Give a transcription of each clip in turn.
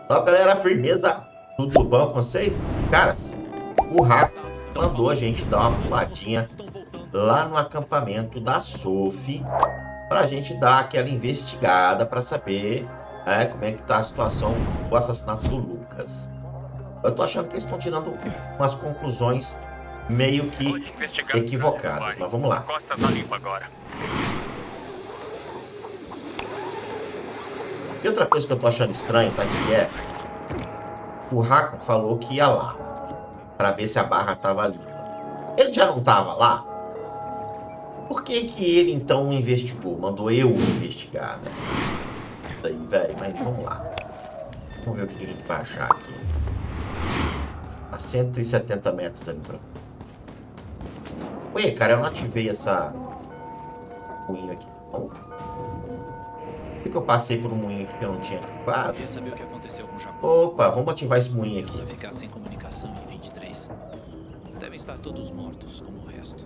Ó, galera, firmeza, tudo bom com vocês? Caras, o Rato mandou a gente dar uma puladinha lá no acampamento da Sophie para a gente dar aquela investigada para saber como é que tá a situação do assassinato do Lucas. Eu tô achando que eles estão tirando umas conclusões meio que equivocadas, mas vamos lá. Costa tá limpa agora. E outra coisa que eu tô achando estranho, sabe o que é? O Hakon falou que ia lá para ver se a barra tava limpa. Ele já não tava lá? Por que que ele então investigou? Mandou eu investigar, né? Isso aí, velho, mas vamos lá. Vamos ver o que a gente vai achar aqui. A 170 metros ali pra... Ué, cara, eu não ativei essa moinho aqui, não? Por que eu passei por um moinho aqui que eu não tinha ativado? Quer saber o que aconteceu com o Japão? Opa, vamos ativar esse moinho aqui. Só ficar sem comunicação em 23. Devem estar todos mortos, como o resto.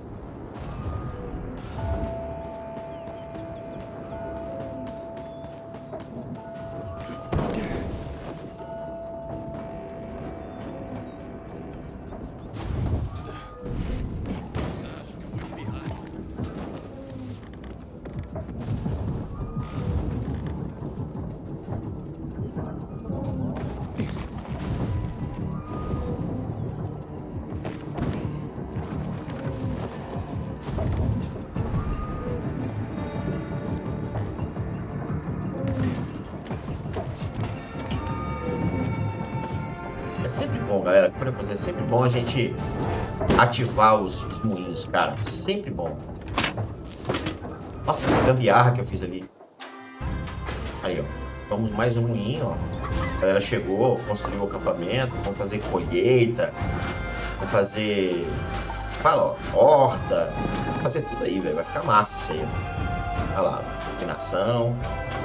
É sempre bom, galera. É sempre bom a gente ativar os moinhos, cara. Sempre bom. Nossa, que gambiarra que eu fiz ali. Aí, ó. Vamos mais um moinho, ó. A galera chegou, construiu o acampamento. Vamos fazer colheita. Vamos fazer... Fala, ó. Horta. Vamos fazer tudo aí, velho. Vai ficar massa isso aí, ó. Olha lá. Iluminação.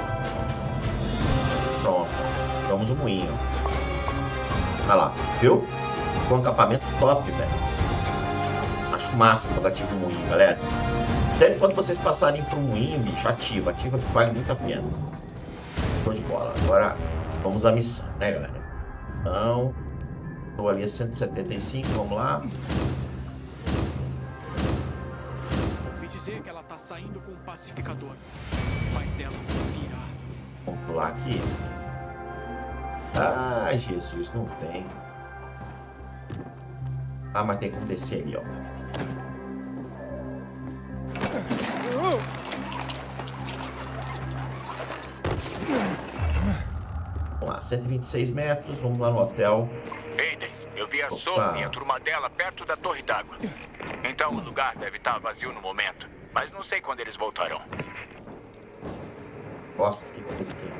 Pronto. Vamos um moinho. Olha lá, viu? Foi um acampamento top, velho. Acho massa quando ativa o moinho, galera. Até quando vocês passarem pro moinho, bicho, ativa que vale muito a pena. Show de bola. Agora vamos à missão, né, galera? Então, tô ali a 175, vamos lá. Ouvi dizer que ela tá saindo com um pacificador. Os pais dela vão virar. Vamos pular aqui. Ai, Jesus, não tem. Ah, mas tem como descer ali, ó. Vamos lá, 126 metros, vamos lá no hotel. Aiden, eu vi a Opa. Sophie e a turma dela perto da torre d'água. Então o lugar deve estar vazio no momento. Mas não sei quando eles voltarão. Gosta, que coisa aqui.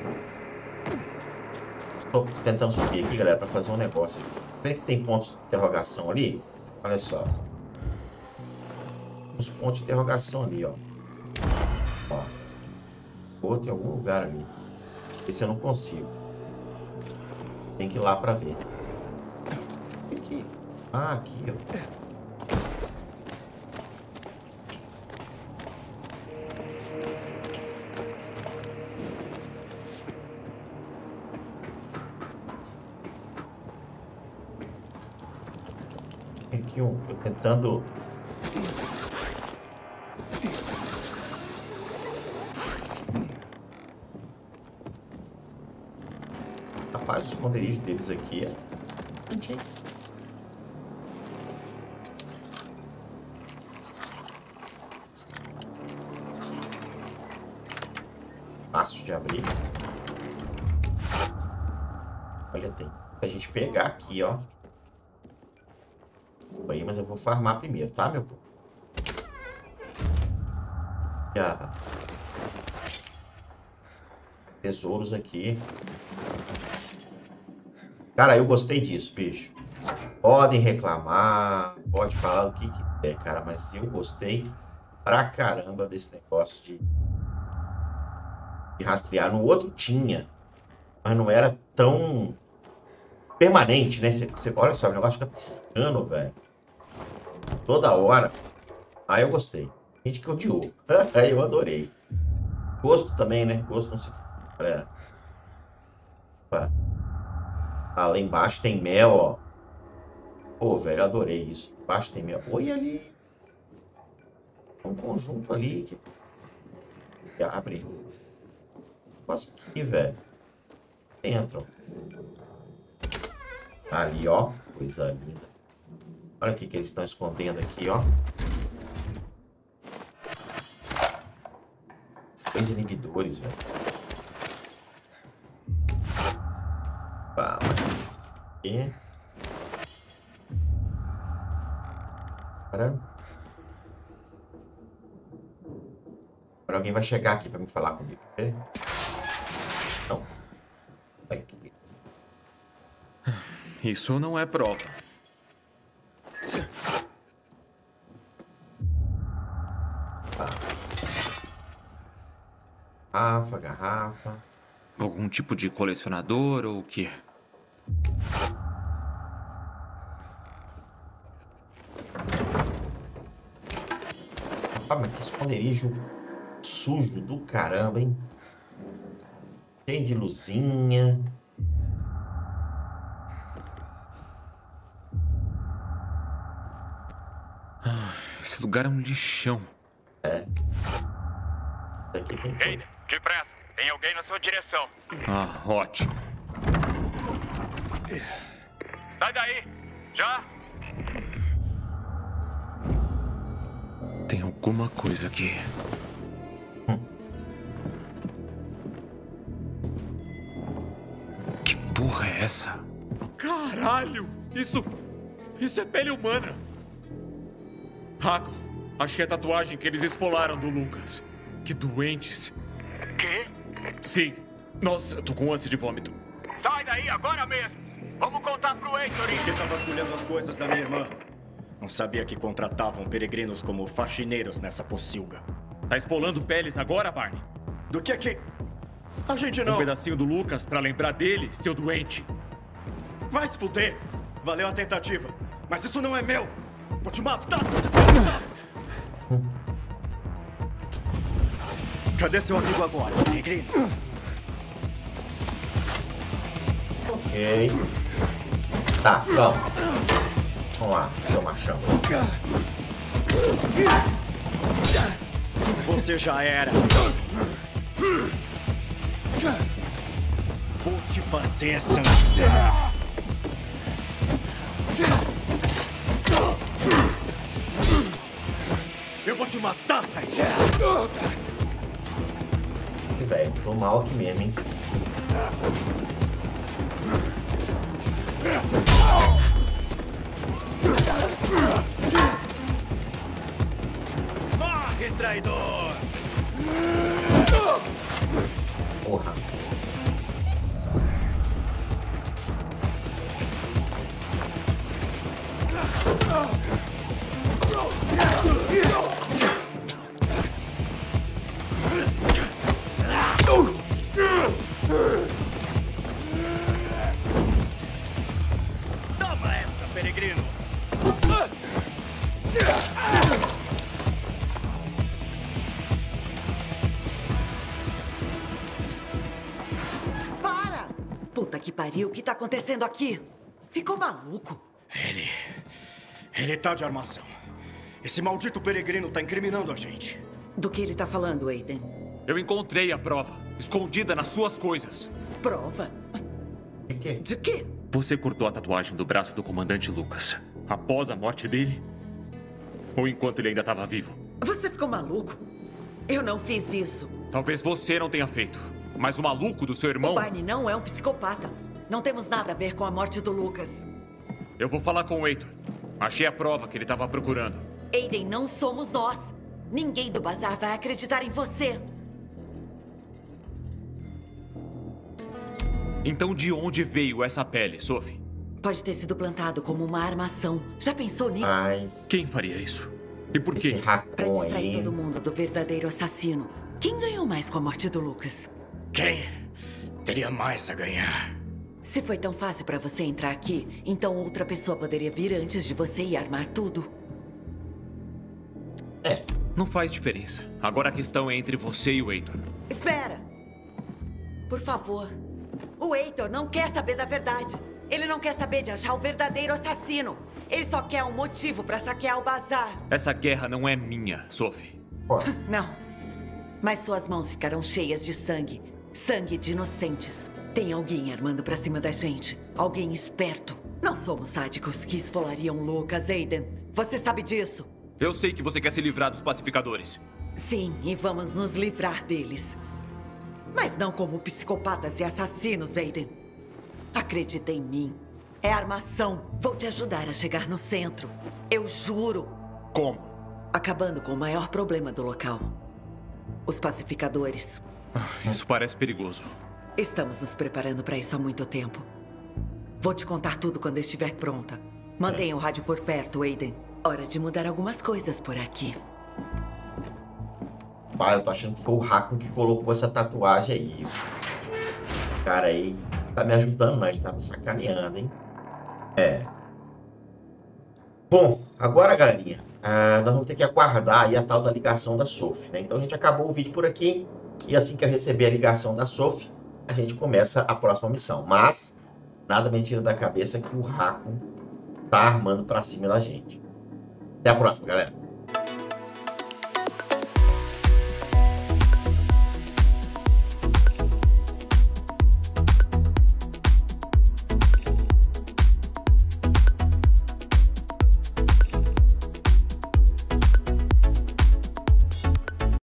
Estou tentando subir aqui, galera, para fazer um negócio aqui. Vê que tem pontos de interrogação ali? Olha só. Os pontos de interrogação ali, ó. Ó. Outro em algum lugar ali. Esse eu não consigo. Tem que ir lá para ver. Aqui. Ah, aqui, ó. Aqui um, tô tentando. Rapaz, o esconderijo deles aqui é. Fácil de abrir. Olha, tem pra gente pegar aqui, ó. Aí, mas eu vou farmar primeiro, tá, meu povo? Já. Tesouros aqui. Cara, eu gostei disso, bicho. Podem reclamar, pode falar o que quiser, cara, mas eu gostei pra caramba desse negócio de rastrear. No outro tinha, mas não era tão permanente, né? Você olha só, o negócio fica piscando, velho. Toda hora. Ah, eu gostei. Gente que odiou. Eu adorei. Gosto também, né? Gosto não se... Galera. Opa. Ah, lá embaixo tem mel, ó. Pô, velho, adorei isso. Embaixo tem mel. Oi, ali. Tem um conjunto ali que abre. Nossa, aqui, velho. Dentro. Ali, ó. Coisa linda. Olha o que eles estão escondendo aqui, ó. 3 inibidores, velho. Fala. Aqui. Agora alguém vai chegar aqui pra me falar comigo. Okay? Não. Aqui. Isso não é prova. Garrafa. Algum tipo de colecionador ou o quê? Ah, mas que esconderijo sujo do caramba, hein? Cheio de luzinha. Esse lugar é um lixão. É. Aqui tem tudo. Ei, depressa. Tem alguém na sua direção. Ah, ótimo. Sai daí. Já. Tem alguma coisa aqui. Que porra é essa? Caralho! Isso é pele humana! Raco, achei a tatuagem que eles esfolaram do Lucas. Que doentes. Quê? Sim. Nossa, eu tô com ânsia de vômito. Sai daí agora mesmo. Vamos contar pro Heitor. Que tá vasculhando as coisas da minha irmã. Não sabia que contratavam peregrinos como faxineiros nessa pocilga. Tá esfolando peles agora, Barney? Do que? A gente não... Um pedacinho do Lucas pra lembrar dele, seu doente. Vai se fuder! Valeu a tentativa. Mas isso não é meu! Vou te matar! Cadê seu amigo agora, peregrino? Ok. Tá, vamos. Vamos lá, seu machão. Você já era. Vou te fazer sangrar. Eu vou te matar, Taiji. Velho, tô mal aqui mesmo, hein? Morre, traidor! Porra. Toma essa, peregrino! Para! Puta que pariu, o que tá acontecendo aqui? Ficou maluco? Ele tá de armação. Esse maldito peregrino tá incriminando a gente. Do que ele tá falando, Aiden? Eu encontrei a prova, escondida nas suas coisas. Prova? De quê? De quê? Você cortou a tatuagem do braço do comandante Lucas após a morte dele? Ou enquanto ele ainda estava vivo? Você ficou maluco? Eu não fiz isso. Talvez você não tenha feito, mas o maluco do seu irmão... O Barney não é um psicopata. Não temos nada a ver com a morte do Lucas. Eu vou falar com o Heitor. Achei a prova que ele estava procurando. Aiden, não somos nós. Ninguém do bazar vai acreditar em você. Então de onde veio essa pele, Sophie? Pode ter sido plantado como uma armação. Já pensou nisso? Mas Quem faria isso? E por esse quê? Pra racon distrair aí. todo mundo do verdadeiro assassino. Quem ganhou mais com a morte do Lucas? Quem teria mais a ganhar? Se foi tão fácil pra você entrar aqui, então outra pessoa poderia vir antes de você e armar tudo. É, Não faz diferença. Agora a questão é entre você e o Heitor. Espera! Por favor, O Heitor não quer saber da verdade. Ele não quer saber de achar o verdadeiro assassino. Ele só quer um motivo pra saquear o bazar. Essa guerra não é minha, Sophie. Pô, Não. Mas suas mãos ficarão cheias de sangue. Sangue de inocentes. Tem alguém armando pra cima da gente. Alguém esperto. Não somos sádicos que esfolariam Lucas, Aiden. Você sabe disso? Eu sei que você quer se livrar dos pacificadores. Sim, e vamos nos livrar deles. Mas não como psicopatas e assassinos, Aiden. Acredita em mim. É armação. Vou te ajudar a chegar no centro. Eu juro. Como? Acabando com o maior problema do local. Os pacificadores. Isso parece perigoso. Estamos nos preparando para isso há muito tempo. Vou te contar tudo quando estiver pronta. Mantenha o rádio por perto, Aiden. Hora de mudar algumas coisas por aqui. pai, eu tô achando que foi o Hakon que colocou essa tatuagem aí. O cara aí tá me ajudando, mas ele tá me sacaneando, hein? É. Bom, agora, galerinha, nós vamos ter que aguardar aí a tal da ligação da Sophie, né? Então a gente acabou o vídeo por aqui. E assim que eu receber a ligação da Sophie, a gente começa a próxima missão. Mas nada me tira da cabeça que o Hakon tá armando pra cima da gente. Até a próxima, galera.